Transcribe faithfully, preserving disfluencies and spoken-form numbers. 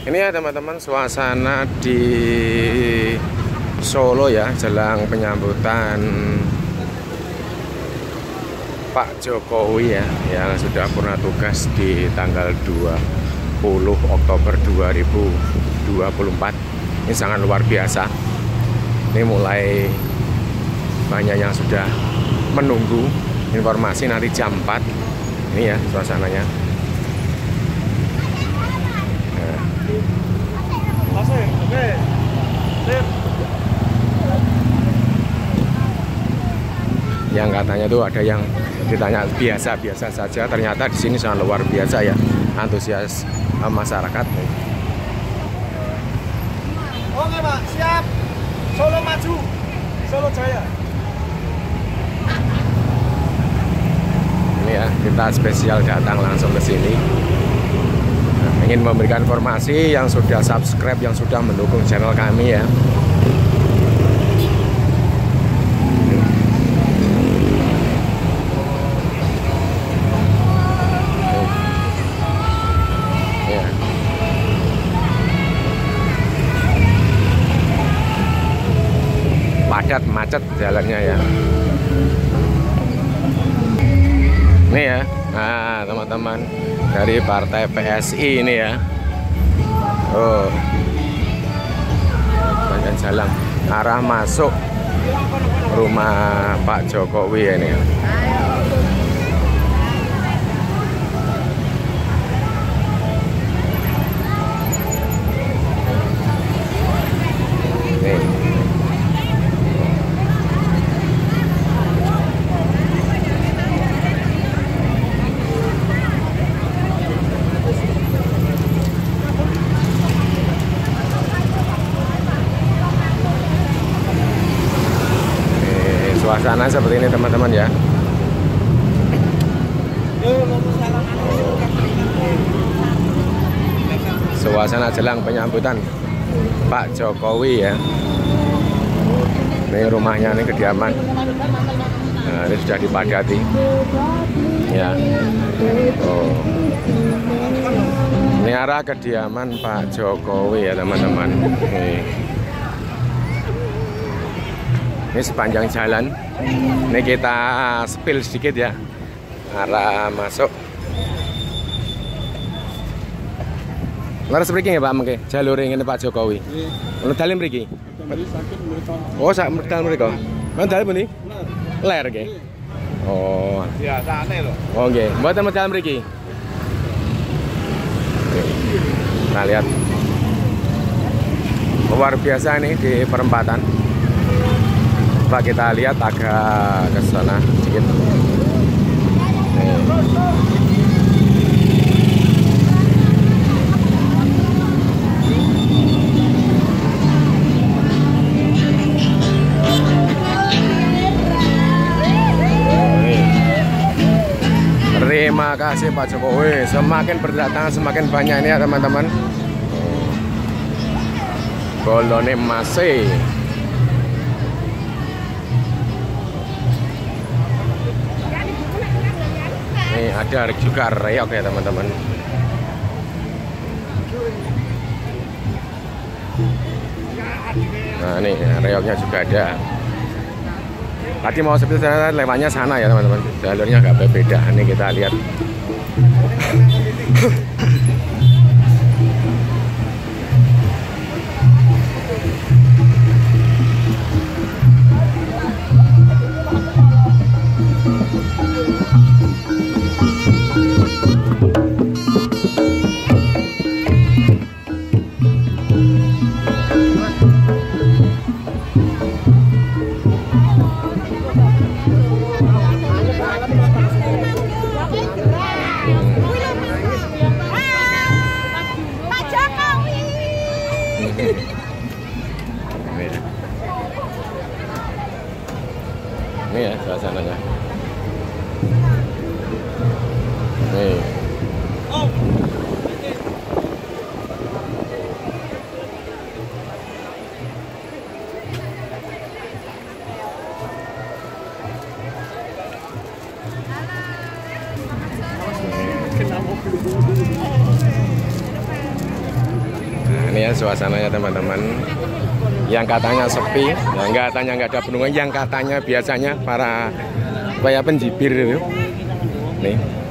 Ini ya teman-teman, suasana di Solo ya, jelang penyambutan Pak Jokowi ya, yang sudah purna tugas di tanggal dua puluh Oktober dua ribu dua puluh empat. Ini sangat luar biasa. Ini mulai banyak yang sudah menunggu informasi nanti jam empat. Ini ya suasananya. Yang katanya tuh ada yang ditanya biasa-biasa saja, ternyata di sini sangat luar biasa ya, antusias masyarakat. Oke Pak, siap. Solo maju, Solo jaya. Ini ya, kita spesial datang langsung ke sini. Nah, ingin memberikan informasi yang sudah subscribe, yang sudah mendukung channel kami ya. Padat macet jalannya ya. Ini ya, nah teman-teman dari partai P S I ini ya. Oh, bagian jalan arah masuk rumah Pak Jokowi ini. Suasana seperti ini teman-teman ya. Suasana jelang penyambutan Pak Jokowi ya. Ini rumahnya, ini kediaman. Nah, ini sudah dipadati ya. Oh. Ini arah kediaman Pak Jokowi ya teman-teman. Ini sepanjang jalan. Ini kita spill sedikit ya, arah masuk. Laras mriki nggih Pak mengke jalur ngene Pak Jokowi. Ono dalem mriki. Oh, sak dalem mriki. Ono dalem pundi? Ler nggih. Oh, biasane lho. Oh nggih, mboten medal mriki. Nah, lihat. Luar biasa nih di perempatan. Coba kita lihat agak ke sana sedikit. Terima kasih Pak Jokowi. Semakin berdatangan semakin banyak ini ya teman-teman. Golone masih. Ini ada juga reok ya teman-teman. Nah ini reoknya juga ada. Tadi mau seperti sana, lewatnya sana ya teman-teman. Jalurnya agak berbeda. Ini kita lihat. Ini ya suasananya. Nih. ini ya suasananya teman-teman. Yang katanya sepi, yang katanya nggak ada penumpang, yang katanya biasanya para kayak penjibir itu. Nih.